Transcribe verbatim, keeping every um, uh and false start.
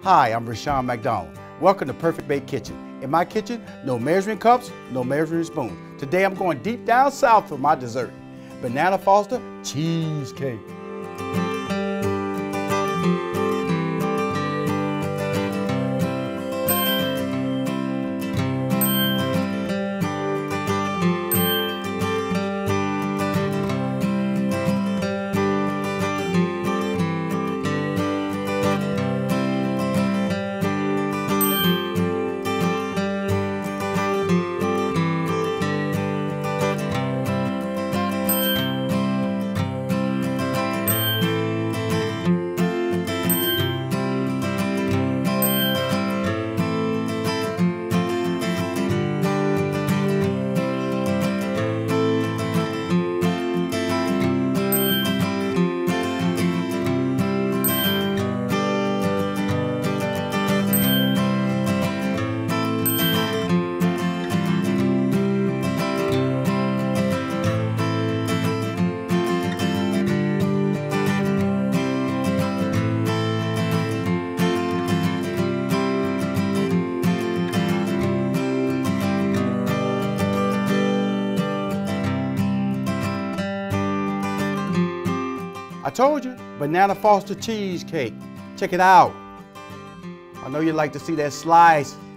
Hi, I'm Rushion McDonald. Welcome to Perfect Bake Kitchen. In my kitchen, no measuring cups, no measuring spoons. Today I'm going deep down south for my dessert. Banana Foster cheesecake. I told you, Banana Foster cheesecake. Check it out. I know you'd like to see that slice.